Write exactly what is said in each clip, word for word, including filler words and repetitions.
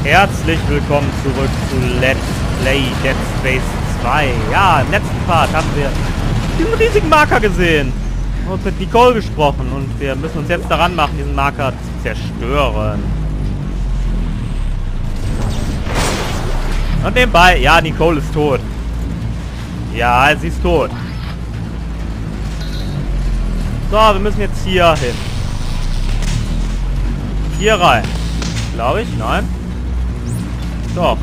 Herzlich willkommen zurück zu Let's Play Dead Space zwei. Ja, im letzten Part haben wir diesen riesigen Marker gesehen und mit Nicole gesprochen und wir müssen uns jetzt daran machen, diesen Marker zu zerstören. Und nebenbei, ja, Nicole ist tot. Ja, sie ist tot. So, wir müssen jetzt hier hin. Hier rein. Glaube ich, nein. Doch.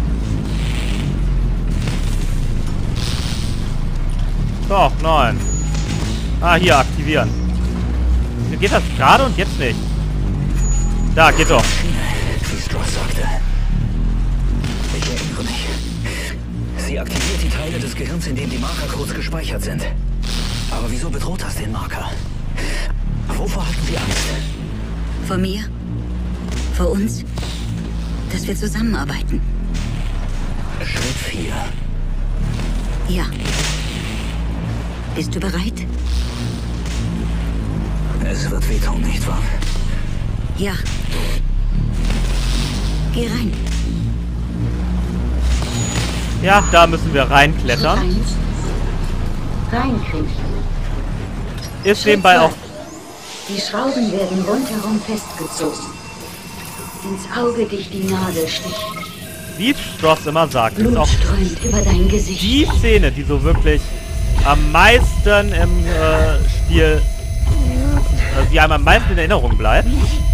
Doch, nein. Ah, hier, aktivieren. Wie geht das gerade und jetzt nicht? Da, geht doch. Wie Stross sagte. Ich erinnere mich. Sie aktiviert die Teile des Gehirns, in denen die Markercodes gespeichert sind. Aber wieso bedroht das den Marker? Wovor hatten Sie Angst? Vor mir? Vor uns? Dass wir zusammenarbeiten. Schritt vier. Ja. Bist du bereit? Es wird wehtun, nicht wahr? Ja. Geh rein. Ja, da müssen wir reinklettern. Reinkriechen. Ist nebenbei auch... Die Schrauben werden rundherum festgezogen. Ins Auge dich die Nadel sticht. Wie Stross immer sagt, ist Blut auch strömt über dein Gesicht. die Szene, die so wirklich am meisten im äh, Spiel, also die einem am meisten in Erinnerung bleibt.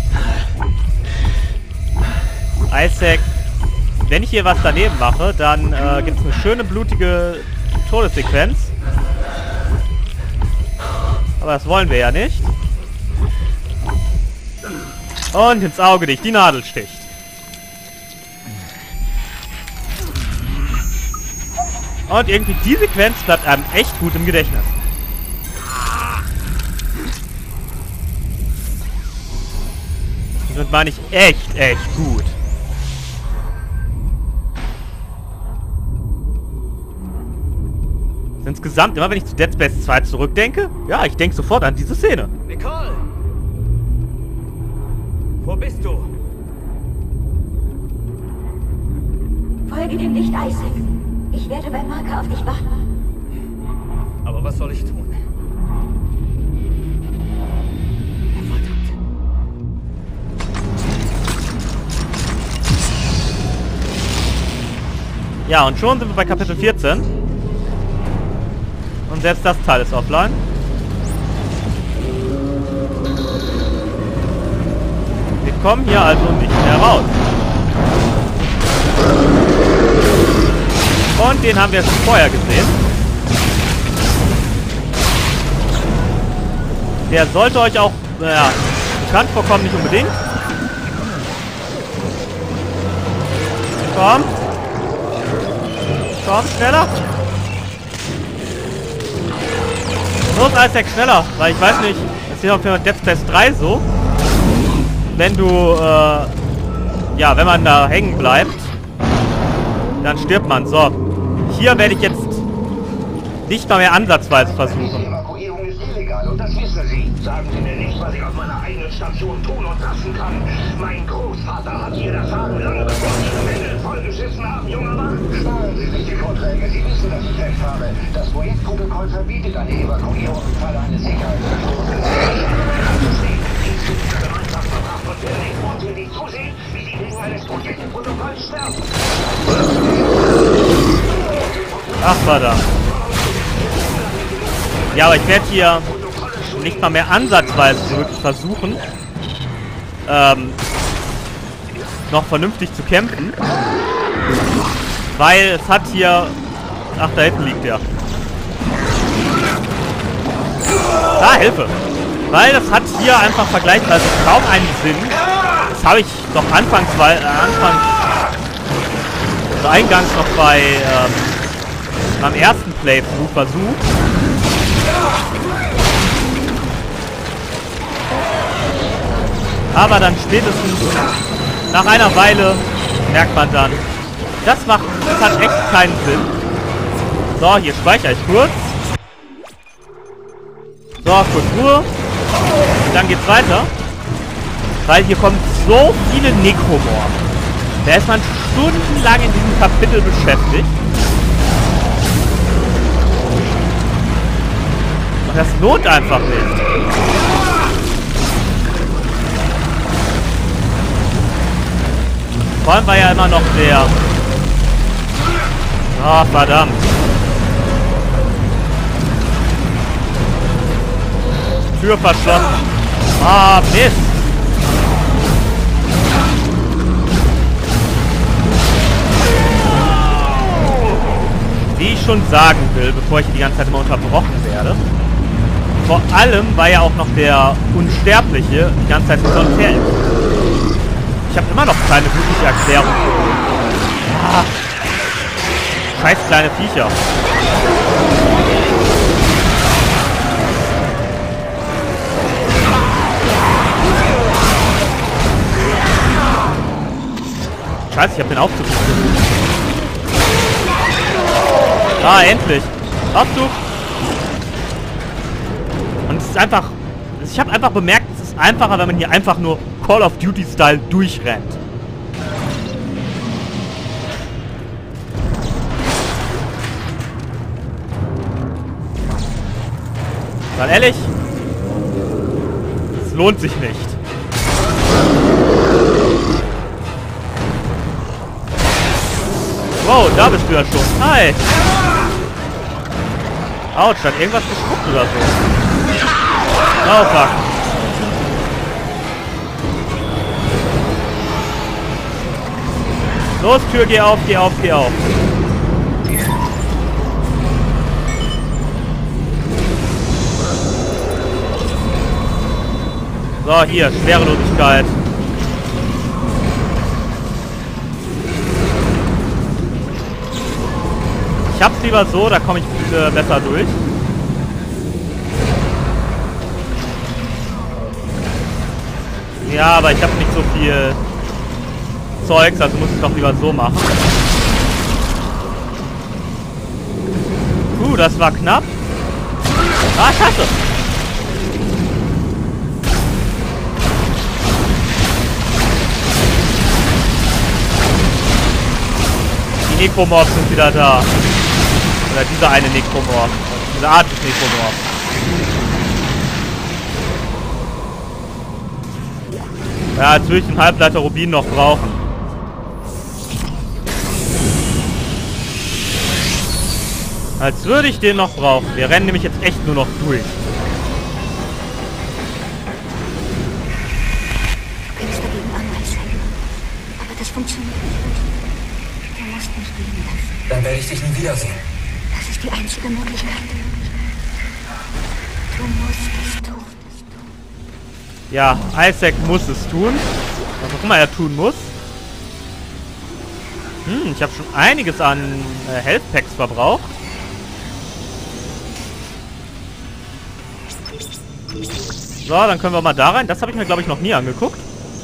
Isaac, wenn ich hier was daneben mache, dann äh, gibt es eine schöne blutige Todessequenz. Aber das wollen wir ja nicht. Und ins Auge dich, die Nadel sticht. Und irgendwie die Sequenz bleibt einem echt gut im Gedächtnis. Und damit meine ich echt, echt gut. Insgesamt, immer wenn ich zu Dead Space zwei zurückdenke, ja, ich denke sofort an diese Szene. Nicole! Wo bist du? Folge dem Licht, Isaac. Ich werde beim Marker auf dich warten. Aber was soll ich tun? Verdammt. Ja, und schon sind wir bei Kapitel vierzehn. Und selbst das Teil ist offline. Wir kommen hier also nicht mehr raus. Und den haben wir schon vorher gesehen. Der sollte euch auch, naja, bekannt vorkommen, nicht unbedingt. Komm. Komm, schneller. Los, Isaac, schneller. Weil ich weiß nicht, das ist ja auch für Dead Space drei so. Wenn du, äh, ja, wenn man da hängen bleibt, dann stirbt man. So. Hier werde ich jetzt nicht mal mehr ansatzweise versuchen. Die Evakuierung ist illegal und das wissen Sie. Sagen Sie mir nicht, was ich auf meiner eigenen Station tun und lassen kann. Mein Großvater hat hier das Sagen lange bevor Ihre Männer vollgeschissen haben, junger Mann. Sparen Sie sich die Vorträge. Sie wissen, dass ich recht habe. Das Projektprotokoll verbietet eine Evakuierung im Falle eines Sicherheitsverstoßes. Und werde nicht untätig zusehen, wie Sie wegen eines Projektprotokolls sterben. Ach, verdammt. Ja, aber ich werde hier nicht mal mehr ansatzweise wirklich versuchen, ähm, noch vernünftig zu kämpfen. Weil es hat hier... Ach, da hinten liegt der. Ah, Hilfe! Weil das hat hier einfach vergleichsweise kaum einen Sinn. Das habe ich doch anfangs, weil äh, anfangs, also eingangs noch bei ähm, beim ersten Playthrough versucht. Aber dann spätestens nach einer Weile merkt man dann, das macht, das hat echt keinen Sinn. So, hier speichere ich kurz. So, kurz Ruhe. Und dann geht's weiter. Weil hier kommen so viele Nekromorph. Da ist man stundenlang in diesem Kapitel beschäftigt. Und das lohnt einfach nicht. Vor allem war ja immer noch der... Ah, oh, verdammt. Tür verschlossen. Ah, Mist. Wie ich schon sagen will, bevor ich die ganze Zeit immer unterbrochen werde. Vor allem war ja auch noch der Unsterbliche die ganze Zeit mit so einem Feld. Ich habe immer noch keine wirkliche Erklärung. Ah. Scheiß kleine Viecher. Scheiße, ich hab den Aufzug. Ah, endlich. Aufzug. Und es ist einfach... Ich habe einfach bemerkt, es ist einfacher, wenn man hier einfach nur Call of Duty-Style durchrennt. Weil ehrlich, es lohnt sich nicht. Wow, da bist du ja schon. Hi. Autsch, hat irgendwas gespuckt oder so. Oh, fuck. Los, Tür, geh auf, geh auf, geh auf. So, hier, Schwerelosigkeit. Ich hab's lieber so, da komme ich äh, besser durch. Ja, aber ich habe nicht so viel Zeugs, also muss ich doch lieber so machen. Puh, das war knapp. Ah, scheiße. Die Nekromorphs sind wieder da. Oder dieser eine Nekromorph. Diese Art des Nekromorphs. Ja, jetzt will ich den Halbleiter Rubin noch brauchen. Als würde ich den noch brauchen. Wir rennen nämlich jetzt echt nur noch durch. Du kämpfst dagegen an, Isaac. Aber das funktioniert nicht. Du musst mich gehen lassen. Dann werde ich dich nie wiedersehen. Das ist die einzige Möglichkeit. Du musst es tun. Ja, Isaac muss es tun. Was auch immer er tun muss. Hm, ich habe schon einiges an äh, Health Packs verbraucht. So, dann können wir mal da rein. Das habe ich mir, glaube ich, noch nie angeguckt.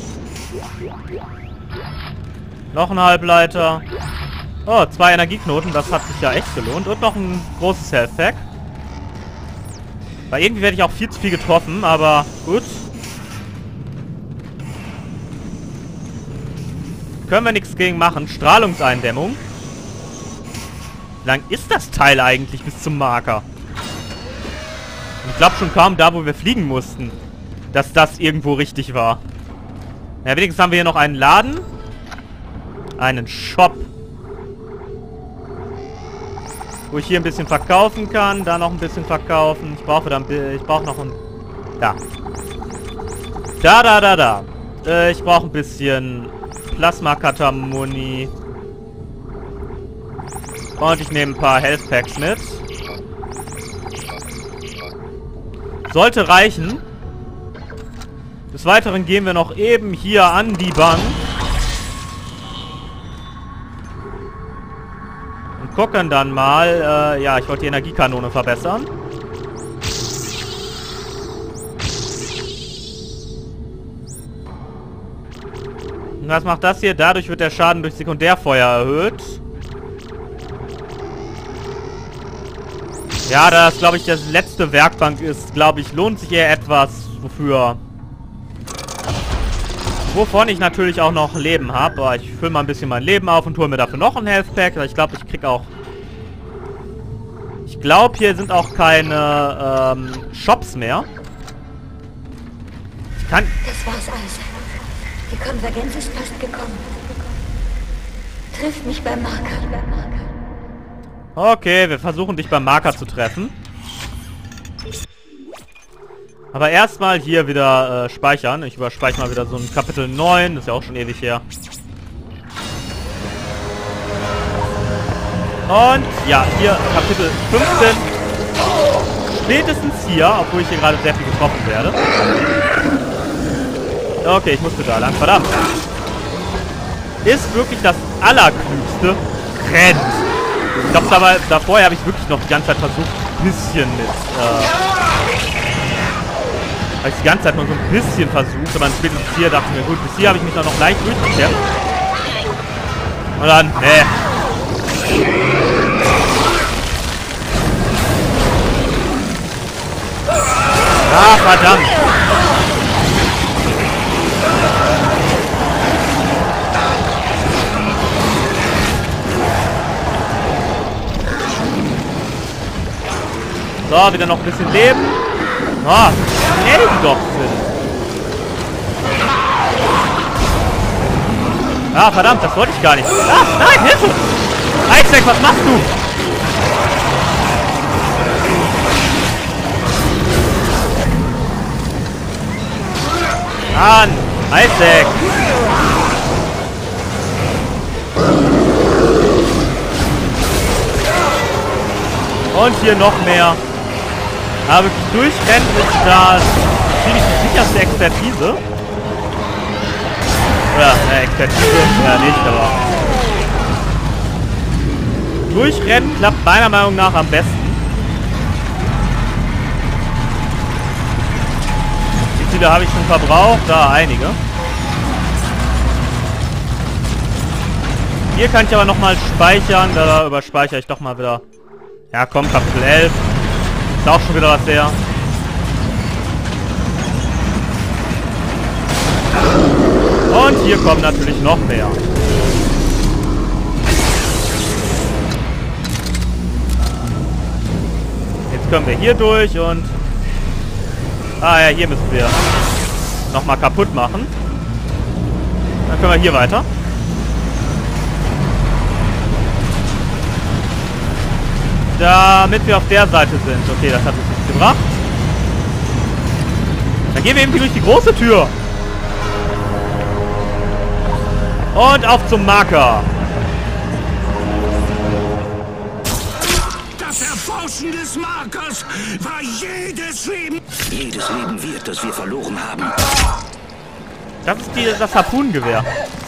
Noch ein Halbleiter. Oh, zwei Energieknoten. Das hat sich ja echt gelohnt. Und noch ein großes Health Pack. Weil irgendwie werde ich auch viel zu viel getroffen, aber gut. Können wir nichts gegen machen. Strahlungseindämmung. Wie lang ist das Teil eigentlich bis zum Marker? Ich glaube schon kaum da, wo wir fliegen mussten, dass das irgendwo richtig war. Ja, wenigstens haben wir hier noch einen Laden. Einen Shop. Wo ich hier ein bisschen verkaufen kann. Da noch ein bisschen verkaufen. Ich brauche dann... Ich brauche noch ein... Da. Da, da, da, da. Äh, ich brauche ein bisschen... Plasma-Cutter-Muni. Und ich nehme ein paar Health Packs mit. Sollte reichen. Des Weiteren gehen wir noch eben hier an die Bank. Und gucken dann mal. Äh, ja, ich wollte die Energiekanone verbessern. Und was macht das hier? Dadurch wird der Schaden durch Sekundärfeuer erhöht. Ja, da das, glaube ich, das letzte Werkbank ist, glaube ich, lohnt sich eher etwas, wofür Wovon ich natürlich auch noch Leben habe. Aber ich fülle mal ein bisschen mein Leben auf und hole mir dafür noch ein Health Pack. Ich glaube, ich krieg auch... Ich glaube, hier sind auch keine ähm, Shops mehr. Ich kann... Das war's also. Die Konvergenz ist fast gekommen. Triff mich beim Marker. Okay, wir versuchen dich beim Marker zu treffen. Aber erstmal hier wieder äh, speichern. Ich überspeichere mal wieder so ein Kapitel neun. Das ist ja auch schon ewig her. Und ja, hier Kapitel fünfzehn. Spätestens hier, obwohl ich hier gerade sehr viel getroffen werde. Okay, ich musste da lang. Verdammt. Ist wirklich das Allerklügste. Rennt. Ich glaube, dabei, davor habe ich wirklich noch die ganze Zeit versucht, ein bisschen mit... Äh, habe ich die ganze Zeit nur so ein bisschen versucht, aber dann spätestens hier dachte ich mir, gut, bis hier habe ich mich noch, noch leicht durchgekämpft. Und dann, ne. Ah, verdammt. So, wieder noch ein bisschen Leben. Ah, wie schnell die doch sind. Ah, verdammt, das wollte ich gar nicht. Ah, nein, Hilfe! Isaac, was machst du? Mann, Isaac! Und hier noch mehr. Aber wirklich durchrennen ist da ziemlich die sicherste Expertise. Oder, äh, Expertise, ja nicht, aber... Durchrennen klappt meiner Meinung nach am besten. Wie viele habe ich schon verbraucht? Da, einige. Hier kann ich aber nochmal speichern. Da überspeichere ich doch mal wieder. Ja, komm, Kapitel elf. Ist auch schon wieder was her. Und hier kommen natürlich noch mehr. Jetzt können wir hier durch und... Ah ja, hier müssen wir nochmal kaputt machen. Dann können wir hier weiter. Damit wir auf der Seite sind. Okay, das hat uns nichts gebracht. Dann gehen wir eben durch die große Tür. Und auf zum Marker. Das Erforschen des Markers war jedes Leben... Jedes Leben wird, das wir verloren haben. Das ist die, das Harpunengewehr.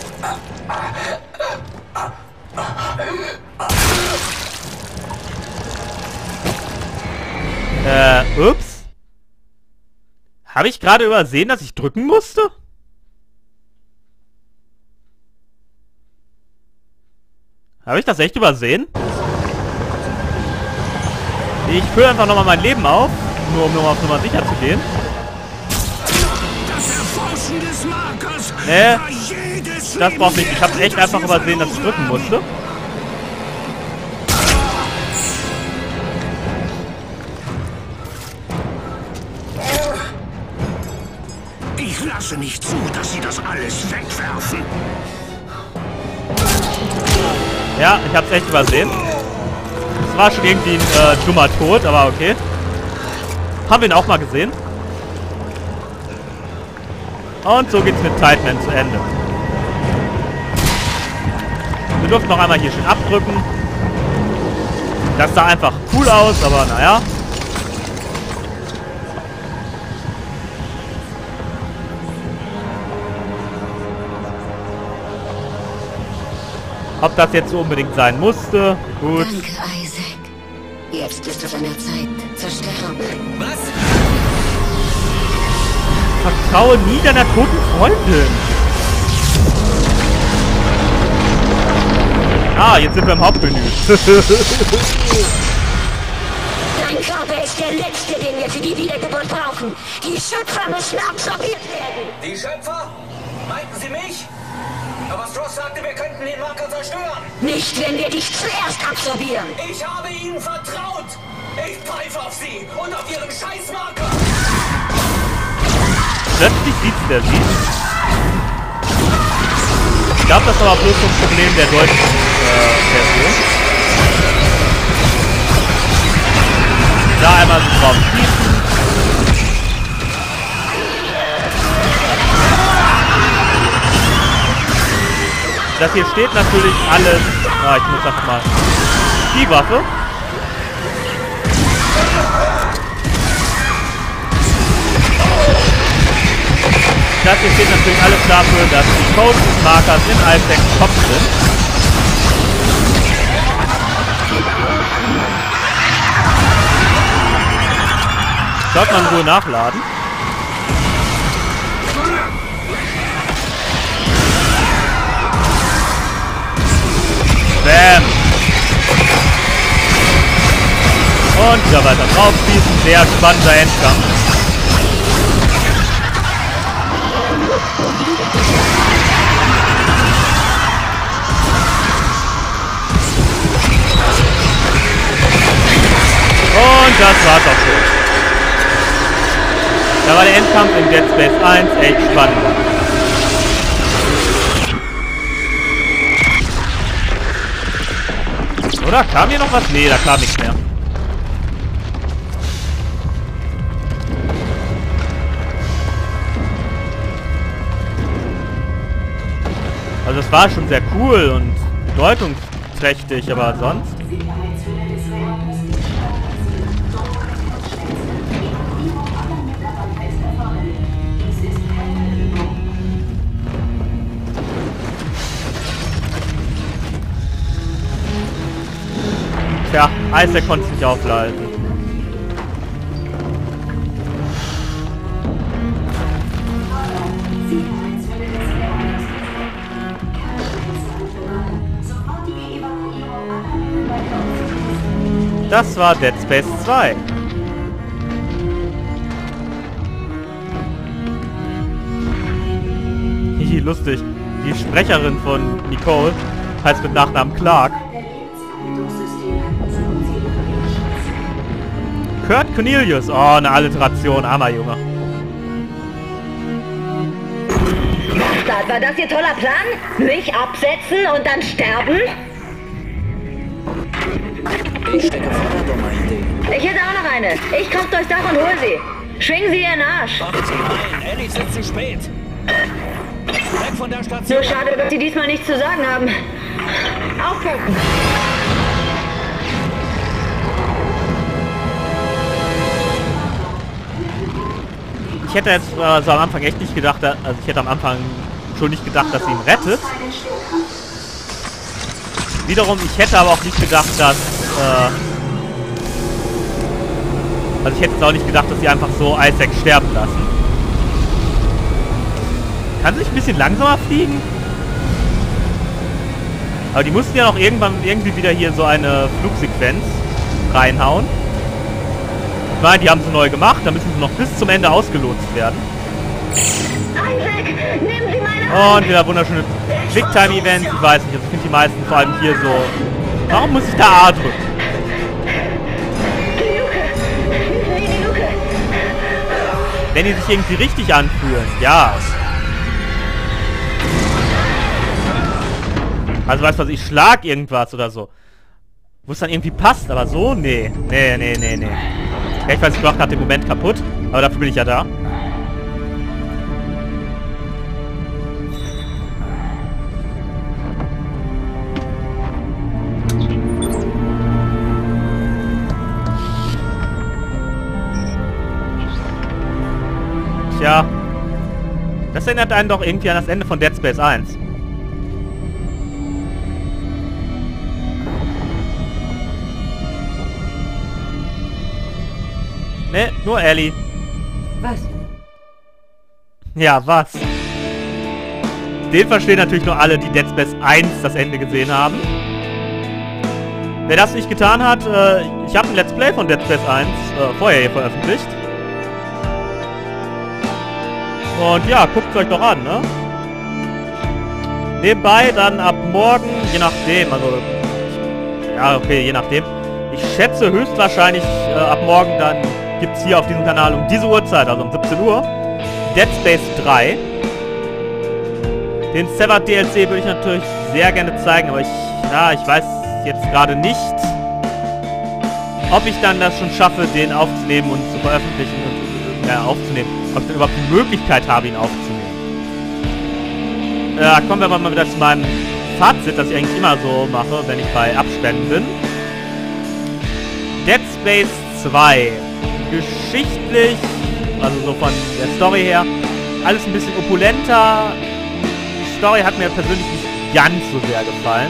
Äh, ups. Habe ich gerade übersehen, dass ich drücken musste? Habe ich das echt übersehen? Ich fülle einfach nochmal mein Leben auf, nur um nochmal auf Nummer sicher zu gehen. Das Erforschen des Markers Nee, war jedes das Leben braucht nicht. Ich habe wert, echt das einfach wir übersehen, dass ich drücken verloren musste. Ich lasse nicht zu, dass sie das alles wegwerfen. Ja, ich hab's echt übersehen. Das war schon irgendwie ein äh, dummer Tod, aber okay. Haben wir ihn auch mal gesehen. Und so geht's mit Tideman zu Ende. Wir durften noch einmal hier schön abdrücken. Das sah einfach cool aus, aber naja. Ob das jetzt so unbedingt sein musste, gut. Danke, Isaac. Jetzt ist es an der Zeit zu sterben. Was? Vertraue nie deiner toten Freundin. Ah, jetzt sind wir im Hauptmenü. Dein Körper ist der letzte, den wir für die Wiedergeburt brauchen. Die Schöpfer müssen absorbiert werden. Die Schöpfer? Meinten Sie mich? Aber Stross sagte, wir könnten den Marker zerstören. Nicht, wenn wir dich zuerst absorbieren. Ich habe Ihnen vertraut. Ich pfeife auf Sie und auf Ihren Scheißmarker. Plötzlich sieht's der sie. Ich glaube, das war aber bloß so ein Problem der deutschen äh, Version. Da einmal so drauf schießen. Das hier steht natürlich alles... Ah, ich muss einfach mal... Die Waffe. Das hier steht natürlich alles dafür, dass die Codes des Markers in Isaacs Kopf sind. Sollte man wohl nachladen. Bam! Und wieder weiter drauf schießen. Sehr spannender Endkampf. Und das war's auch schon. Da war der Endkampf in Dead Space eins echt spannend. Oder? Kam hier noch was? Nee, da kam nichts mehr. Also es war schon sehr cool und bedeutungsträchtig, aber sonst... Tja, Isaac konnte es nicht aufhalten. Das war Dead Space zwei. Hihi, lustig. Die Sprecherin von Nicole heißt mit Nachnamen Clark. Kurt Cornelius. Oh, eine Alliteration. Armer Junge. Bastard, war das Ihr toller Plan? Mich absetzen und dann sterben? Ich stecke voller dummer Idee. Ich hätte auch noch eine. Ich komm durchs Dach und hol sie. Schwingen Sie Ihren Arsch. Warten Sie, nein, Ellie ist zu spät. Weg von der Station. Nur schade, dass Sie diesmal nichts zu sagen haben. Aufpumpen. Ich hätte jetzt äh, so am Anfang echt nicht gedacht, dass, also ich hätte am Anfang schon nicht gedacht, dass sie ihn rettet. Wiederum, ich hätte aber auch nicht gedacht, dass, äh, also ich hätte jetzt auch nicht gedacht, dass sie einfach so Isaac sterben lassen. Kann sie nicht ein bisschen langsamer fliegen? Aber die mussten ja noch irgendwann irgendwie wieder hier so eine Flugsequenz reinhauen. Ich meine, die haben sie neu gemacht, da müssen sie noch bis zum Ende ausgelotst werden. Isaac, nehmen Sie meine Und wieder wunderschöne Quicktime-Events. Ich weiß nicht, also ich finde die meisten vor allem hier so... Warum muss ich da A drücken? Die Luke. Nee, die Luke. Wenn die sich irgendwie richtig anfühlen, ja. Also weißt du was, ich schlag irgendwas oder so. Wo es dann irgendwie passt, aber so? Nee. Nee, nee, nee, nee. Ja, ich weiß, ich mache gerade den Moment kaputt, aber dafür bin ich ja da. Tja. Das erinnert einen doch irgendwie an das Ende von Dead Space eins. Ne, nur Ellie. Was? Ja, was? Den verstehen natürlich nur alle, die Dead Space eins das Ende gesehen haben. Wer das nicht getan hat, äh, ich habe ein Let's Play von Dead Space eins äh, vorher hier veröffentlicht. Und ja, guckt es euch doch an, ne? Nebenbei dann ab morgen, je nachdem, also... Ja, okay, je nachdem. Ich schätze höchstwahrscheinlich äh, ab morgen dann gibt es hier auf diesem Kanal um diese Uhrzeit, also um siebzehn Uhr, Dead Space drei. Den Severed D L C würde ich natürlich sehr gerne zeigen, aber ich, ja, ich weiß jetzt gerade nicht, ob ich dann das schon schaffe, den aufzunehmen und zu veröffentlichen und ja, aufzunehmen. Ob ich dann überhaupt die Möglichkeit habe, ihn aufzunehmen. Ja, kommen wir mal wieder zu meinem Fazit, das ich eigentlich immer so mache, wenn ich bei Abständen bin. Dead Space zwei. Geschichtlich, also so von der Story her, alles ein bisschen opulenter. Die Story hat mir persönlich nicht ganz so sehr gefallen.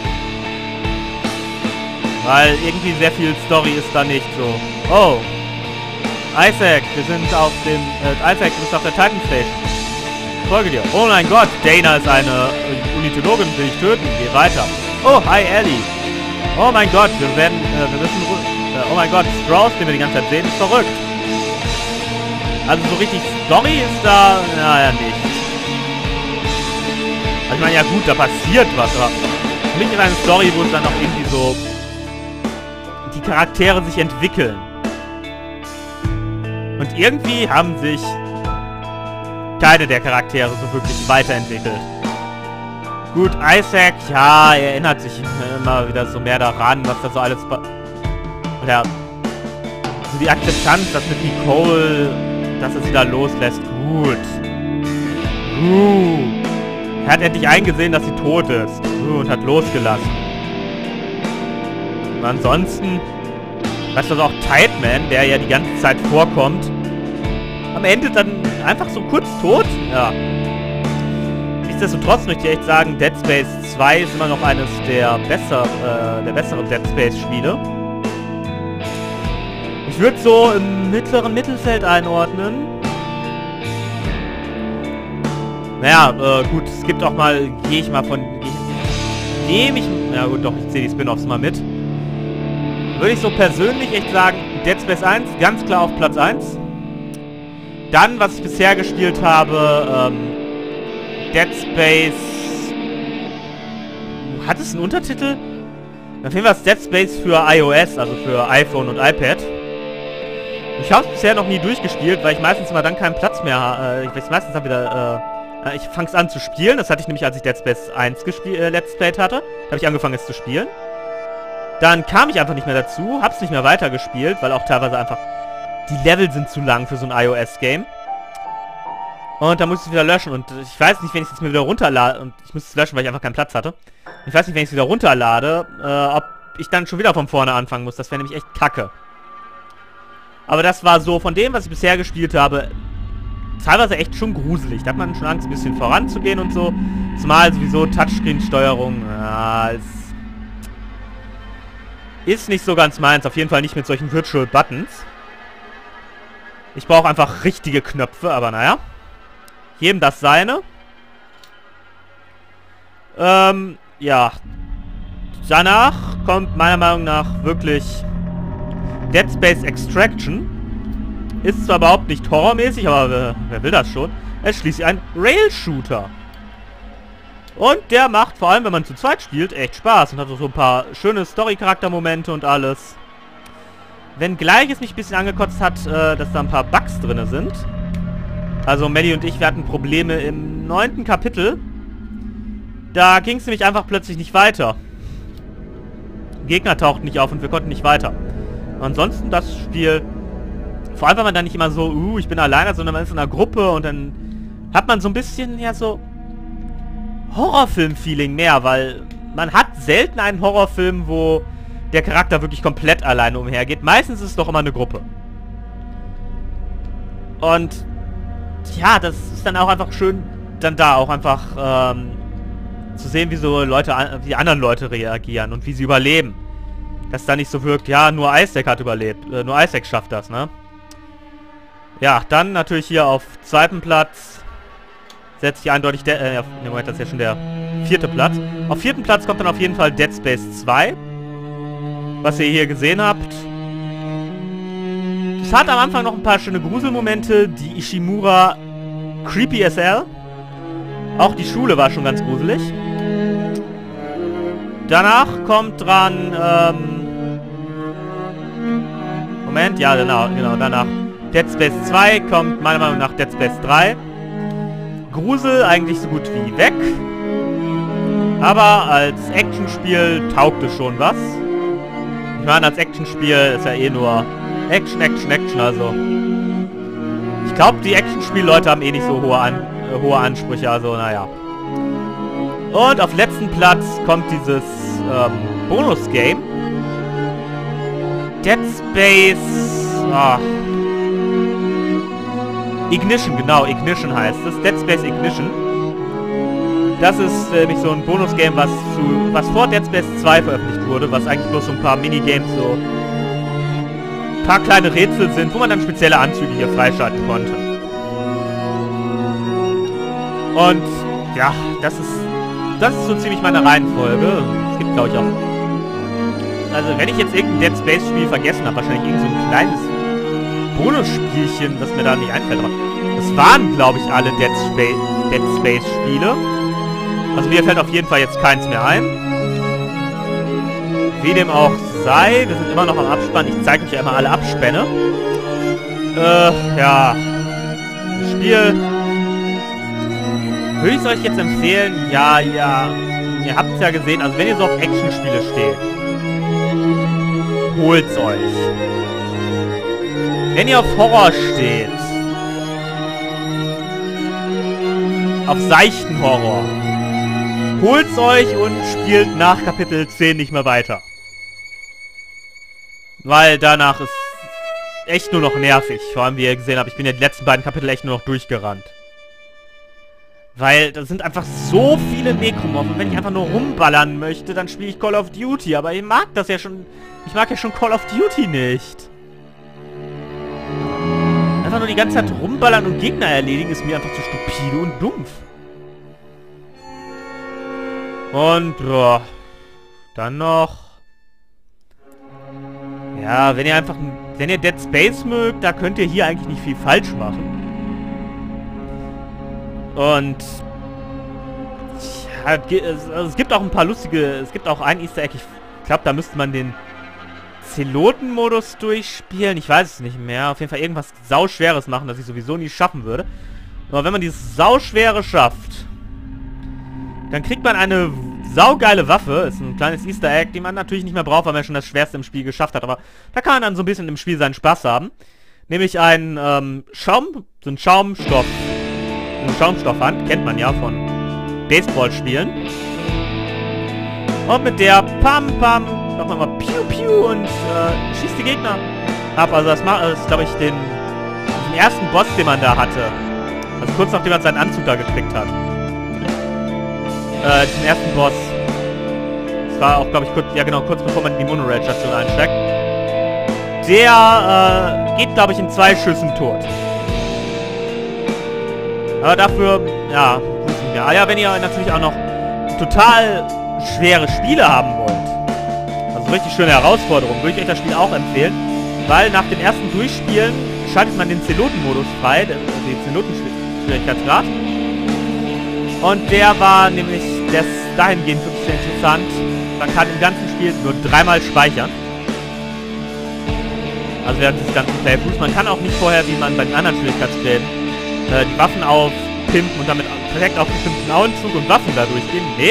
Weil irgendwie sehr viel Story ist da nicht so. Oh, Isaac, wir sind auf dem... Äh, Isaac, du bist auf der Titan Station. Folge dir. Oh mein Gott, Dana ist eine Unitologin, will ich töten. Geh weiter. Oh, hi Ellie. Oh mein Gott, wir werden... Äh, wir müssen... Äh, oh mein Gott, Strauss, den wir die ganze Zeit sehen, ist verrückt. Also so richtig Story ist da... Naja, nicht. Also ich meine, ja gut, da passiert was, aber... Für mich ist eine Story, wo es dann auch irgendwie so... die Charaktere sich entwickeln. Und irgendwie haben sich keine der Charaktere so wirklich weiterentwickelt. Gut, Isaac, ja, er erinnert sich immer wieder so mehr daran, was da so alles... Oder so die Akzeptanz, dass mit Nicole, dass er sie da loslässt. Gut. Uh. Er hat endlich eingesehen, dass sie tot ist. Uh, und hat losgelassen. Und ansonsten, weißt du, also auch Tideman, der ja die ganze Zeit vorkommt, am Ende dann einfach so kurz tot. Ja. Nichtsdestotrotz möchte ich echt sagen, Dead Space zwei ist immer noch eines der, besser, äh, der besseren Dead Space Spiele. Ich würde so im mittleren Mittelfeld einordnen. Naja, äh, gut, es gibt auch mal, gehe ich mal von, nehme ich, ja gut, doch, ich zähle die Spin-Offs mal mit. Würde ich so persönlich echt sagen, Dead Space eins, ganz klar auf Platz eins. Dann, was ich bisher gespielt habe, ähm, Dead Space... Hat es einen Untertitel? Dann finden wir das Dead Space für iOS, also für iPhone und iPad. Ich habe es bisher noch nie durchgespielt, weil ich meistens immer dann keinen Platz mehr habe. Äh, ich weiß meistens dann wieder... Äh, ich fange es an zu spielen. Das hatte ich nämlich, als ich Dead Space eins äh, Let's Played hatte. Da habe ich angefangen, es zu spielen. Dann kam ich einfach nicht mehr dazu, hab's nicht mehr weitergespielt, weil auch teilweise einfach die Level sind zu lang für so ein iOS-Game. Und dann musste ich es wieder löschen und ich weiß nicht, wenn ich es jetzt mir wieder runterlade, und ich musste es löschen, weil ich einfach keinen Platz hatte. Ich weiß nicht, wenn ich es wieder runterlade, äh, ob ich dann schon wieder von vorne anfangen muss. Das wäre nämlich echt kacke. Aber das war so von dem, was ich bisher gespielt habe, teilweise echt schon gruselig. Da hat man schon Angst, ein bisschen voranzugehen und so. Zumal sowieso Touchscreen-Steuerung, ja, ist... Ist nicht so ganz meins, auf jeden Fall nicht mit solchen Virtual Buttons. Ich brauche einfach richtige Knöpfe, aber naja. Jedem das seine. Ähm, ja. Danach kommt meiner Meinung nach wirklich Dead Space Extraction. Ist zwar überhaupt nicht horrormäßig, aber wer, wer will das schon? Er ist schließlich ein Rail-Shooter. Und der macht, vor allem wenn man zu zweit spielt, echt Spaß. Und hat so ein paar schöne Story-Charakter-Momente und alles. Wenngleich es mich ein bisschen angekotzt hat, äh, dass da ein paar Bugs drin sind. Also Melly und ich, wir hatten Probleme im neunten Kapitel. Da ging es nämlich einfach plötzlich nicht weiter. Gegner tauchten nicht auf und wir konnten nicht weiter. Ansonsten das Spiel... Vor allem, weil man dann nicht immer so, uh, ich bin alleine, sondern man ist in einer Gruppe und dann hat man so ein bisschen, ja, so... Horrorfilm-Feeling mehr, weil man hat selten einen Horrorfilm, wo der Charakter wirklich komplett alleine umhergeht. Meistens ist es doch immer eine Gruppe. Und ja, das ist dann auch einfach schön, dann da auch einfach ähm, zu sehen, wie so Leute, wie anderen Leute reagieren und wie sie überleben. Dass da nicht so wirkt, ja, nur Isaac hat überlebt. Äh, nur Isaac schafft das, ne? Ja, dann natürlich hier auf zweiten Platz setzt sich eindeutig der, äh, ne, Moment, das ist ja schon der vierte Platz. Auf vierten Platz kommt dann auf jeden Fall Dead Space zwei. Was ihr hier gesehen habt. Es hat am Anfang noch ein paar schöne Gruselmomente. Die Ishimura Creepy S L. Auch die Schule war schon ganz gruselig. Danach kommt dran, ähm... Moment, ja, genau, genau, danach Dead Space zwei kommt meiner Meinung nach Dead Space drei. Grusel eigentlich so gut wie weg. Aber als Actionspiel taugt es schon was. Ich meine, als Actionspiel ist ja eh nur Action, Action, Action, also... Ich glaube, die Actionspiel-Leute haben eh nicht so hohe, An äh, hohe Ansprüche, also naja. Und auf letzten Platz kommt dieses ähm, Bonus-Game. Dead Space... Oh. Ignition, genau, Ignition heißt es. Dead Space Ignition. Das ist äh, nicht so ein Bonus-Game, was, zu, was vor Dead Space zwei veröffentlicht wurde, was eigentlich bloß so ein paar Minigames, so ein paar kleine Rätsel sind, wo man dann spezielle Anzüge hier freischalten konnte. Und ja, das ist das ist so ziemlich meine Reihenfolge. Es gibt, glaube ich, auch... Also, wenn ich jetzt irgendein Dead Space-Spiel vergessen habe, wahrscheinlich irgend so ein kleines Bonusspielchen, das mir da nicht einfällt. Aber das waren, glaube ich, alle Dead Space, Dead Space-Spiele. Also mir fällt auf jeden Fall jetzt keins mehr ein. Wie dem auch sei, wir sind immer noch am Abspann. Ich zeige euch einmal alle Abspänne. Äh, ja. Das Spiel... Würde ich es euch jetzt empfehlen? Ja, ja. Ihr habt es ja gesehen. Also wenn ihr so auf Actionspiele steht, holt's euch. Wenn ihr auf Horror steht, auf seichten Horror, holt's euch und spielt nach Kapitel zehn nicht mehr weiter. Weil danach ist echt nur noch nervig. Vor allem, wie ihr gesehen habt, ich bin ja die letzten beiden Kapitel echt nur noch durchgerannt. Weil da sind einfach so viele Necromorph. Und wenn ich einfach nur rumballern möchte, dann spiele ich Call of Duty. Aber ich mag das ja schon... Ich mag ja schon Call of Duty nicht. Einfach nur die ganze Zeit rumballern und Gegner erledigen ist mir einfach zu stupide und dumpf. Und, boah. Dann noch... Ja, wenn ihr einfach... Wenn ihr Dead Space mögt, da könnt ihr hier eigentlich nicht viel falsch machen. Und... Ja, es, also es gibt auch ein paar lustige... Es gibt auch ein Easter Egg. Ich glaube, da müsste man den Zeloten-Modus durchspielen. Ich weiß es nicht mehr. Auf jeden Fall irgendwas Sauschweres machen, das ich sowieso nie schaffen würde. Aber wenn man dieses Sauschwere schafft, dann kriegt man eine saugeile Waffe. Ist ein kleines Easter Egg, die man natürlich nicht mehr braucht, weil man schon das Schwerste im Spiel geschafft hat. Aber da kann man dann so ein bisschen im Spiel seinen Spaß haben. Nämlich ein ähm, Schaum... So ein Schaumstoff... Eine Schaumstoffhand, kennt man ja von Baseballspielen. Und mit der Pam Pam macht man mal Piu Piu und äh, schießt die Gegner ab. Also das macht, das ist glaube ich den, den ersten Boss, den man da hatte. Also kurz nachdem man seinen Anzug da gekriegt hat. Äh, den ersten Boss. Das war auch glaube ich kurz, ja genau, kurz bevor man in die Monorail-Station einsteigt. Der äh, geht glaube ich in zwei Schüssen tot. Aber dafür, ja, nicht mehr. Ah ja, wenn ihr natürlich auch noch total schwere Spiele haben wollt, also richtig schöne Herausforderung, würde ich euch das Spiel auch empfehlen, weil nach dem ersten Durchspielen schaltet man den Zeloten-Modus frei, den Zeloten-Schwierigkeitsgrad. Und der war nämlich, der ist dahingehend wirklich sehr interessant. Man kann im ganzen Spiel nur dreimal speichern. Also während des ganzen Playthroughs. Man kann auch nicht vorher, wie man bei den anderen Schwierigkeitsgraden, die Waffen aufpimpen und damit perfekt auf bestimmten Auenzug und Waffen da durchgehen. Nee.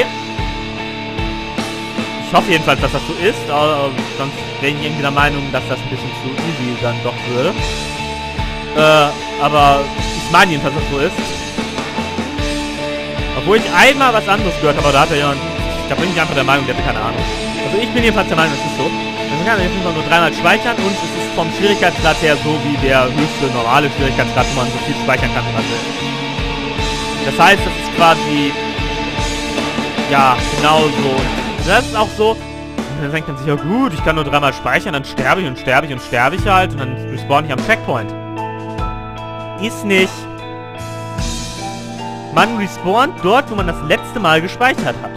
Ich hoffe jedenfalls, dass das so ist, aber sonst wäre ich irgendwie der Meinung, dass das ein bisschen zu easy dann doch würde. Äh, aber ich meine jedenfalls, dass das so ist. Obwohl ich einmal was anderes gehört habe, aber da hat er jemand... Da bin ich einfach der Meinung, der hatte keine Ahnung. Also ich bin jedenfalls der Meinung, das ist so. Man kann jetzt nur dreimal speichern und es ist vom Schwierigkeitsgrad her so wie der höchste normale Schwierigkeitsgrad, wo man so viel speichern kann, wie man will. Das heißt, das ist quasi... Ja, genau so. Das ist auch so... Und dann denkt man sich, ja gut, ich kann nur dreimal speichern, dann sterbe ich und sterbe ich und sterbe ich halt und dann respawn ich am Checkpoint. Ist nicht. Man respawnt dort, wo man das letzte Mal gespeichert hat.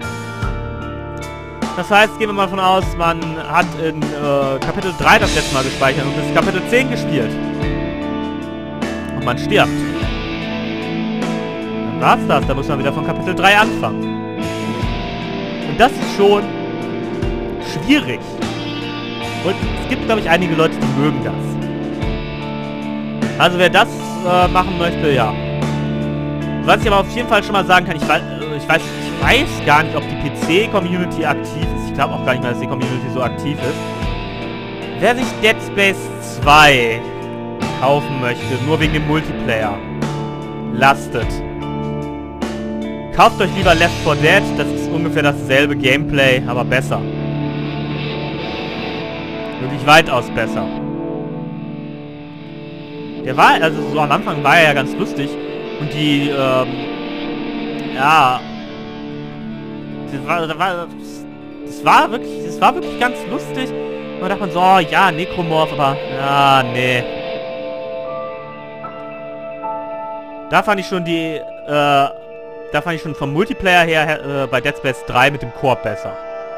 Das heißt, gehen wir mal davon aus, man hat in äh, Kapitel drei das letzte Mal gespeichert und bis Kapitel zehn gespielt. Und man stirbt. Dann war's das. Da muss man wieder von Kapitel drei anfangen. Und das ist schon schwierig. Und es gibt, glaube ich, einige Leute, die mögen das. Also wer das äh, machen möchte, ja. Was ich aber auf jeden Fall schon mal sagen kann, ich weiß, ich weiß, ich weiß gar nicht, ob die P C-Community aktiv ist. Ich glaube auch gar nicht mehr, dass die Community so aktiv ist. Wer sich Dead Space zwei kaufen möchte, nur wegen dem Multiplayer, lastet. Kauft euch lieber Left four Dead, das ist ungefähr dasselbe Gameplay, aber besser. Wirklich weitaus besser. Der war, also so am Anfang war er ja ganz lustig. Und die, ähm, ja, das war, das war, das war wirklich, das war wirklich ganz lustig. Und da dachte man so, oh, ja, Necromorph, aber, ja, nee. Da fand ich schon die, äh, da fand ich schon vom Multiplayer her, äh, bei Dead Space drei mit dem Koop besser.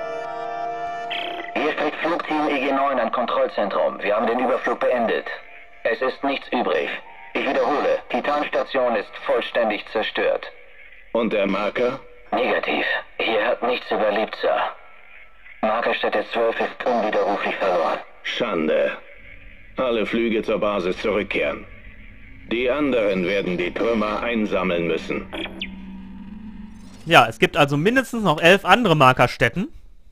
Hier spricht Flugteam E G neun an Kontrollzentrum. Wir haben den Überflug beendet. Es ist nichts übrig. Ich wiederhole, Titanstation ist vollständig zerstört. Und der Marker? Negativ. Hier hat nichts überlebt, Sir. Markerstätte zwölf ist unwiderruflich verloren. Schande. Alle Flüge zur Basis zurückkehren. Die anderen werden die Trümmer einsammeln müssen. Ja, es gibt also mindestens noch elf andere Markerstätten.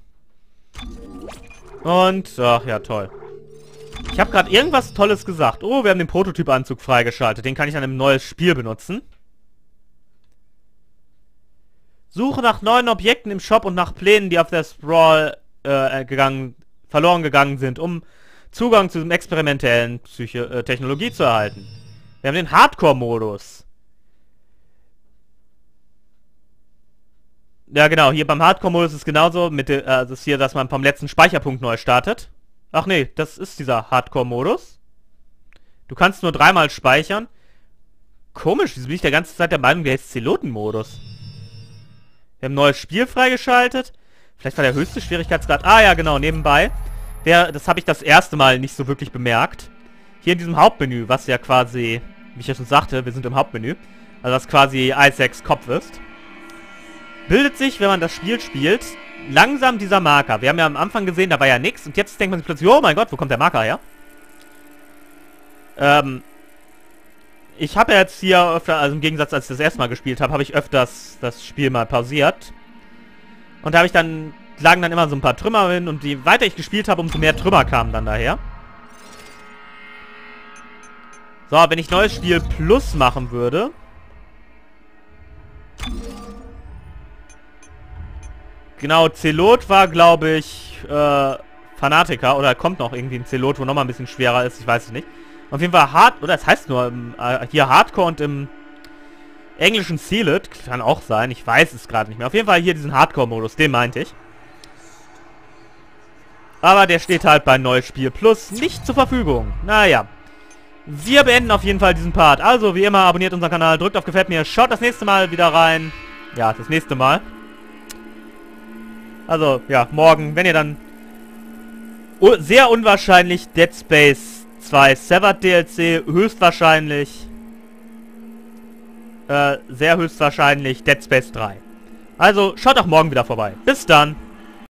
Und, ach ja, toll. Ich habe gerade irgendwas Tolles gesagt. Oh, wir haben den Prototypanzug freigeschaltet. Den kann ich dann im neues Spiel benutzen. Suche nach neuen Objekten im Shop und nach Plänen, die auf der Sprawl äh, gegangen, verloren gegangen sind, um Zugang zu diesem experimentellen Psyche äh, Technologie zu erhalten. Wir haben den Hardcore-Modus. Ja, genau. Hier beim Hardcore-Modus ist es genauso. Mit äh, das ist hier, dass man vom letzten Speicherpunkt neu startet. Ach nee, das ist dieser Hardcore-Modus. Du kannst nur dreimal speichern. Komisch, wieso bin ich der ganze Zeit der Meinung, der ist Zeloten-Modus. Wir haben ein neues Spiel freigeschaltet. Vielleicht war der höchste Schwierigkeitsgrad. Ah ja, genau, nebenbei. Der, das habe ich das erste Mal nicht so wirklich bemerkt. Hier in diesem Hauptmenü, was ja quasi, wie ich ja schon sagte, wir sind im Hauptmenü. Also was quasi Isaacs Kopf ist. Bildet sich, wenn man das Spiel spielt, langsam dieser Marker. Wir haben ja am Anfang gesehen, da war ja nichts. Und jetzt denkt man sich plötzlich, oh mein Gott, wo kommt der Marker her? Ähm, ich habe ja jetzt hier öfter, also im Gegensatz, als ich das erste Mal gespielt habe, habe ich öfters das Spiel mal pausiert. Und da habe ich dann, lagen dann immer so ein paar Trümmer hin. Und je weiter ich gespielt habe, umso mehr Trümmer kamen dann daher. So, wenn ich neues Spiel Plus machen würde... Genau, Zelot war, glaube ich, äh, Fanatiker. Oder kommt noch irgendwie ein Zelot, wo nochmal ein bisschen schwerer ist. Ich weiß es nicht. Auf jeden Fall Hard... Oder es heißt nur äh, hier Hardcore und im englischen Sealed. Kann auch sein. Ich weiß es gerade nicht mehr. Auf jeden Fall hier diesen Hardcore-Modus. Den meinte ich. Aber der steht halt bei Neues Spiel Plus nicht zur Verfügung. Naja. Wir beenden auf jeden Fall diesen Part. Also, wie immer, abonniert unseren Kanal. Drückt auf Gefällt mir. Schaut das nächste Mal wieder rein. Ja, das nächste Mal. Also, ja, morgen, wenn ihr dann sehr unwahrscheinlich Dead Space zwei Severed D L C, höchstwahrscheinlich äh, sehr höchstwahrscheinlich Dead Space drei. Also, schaut auch morgen wieder vorbei. Bis dann!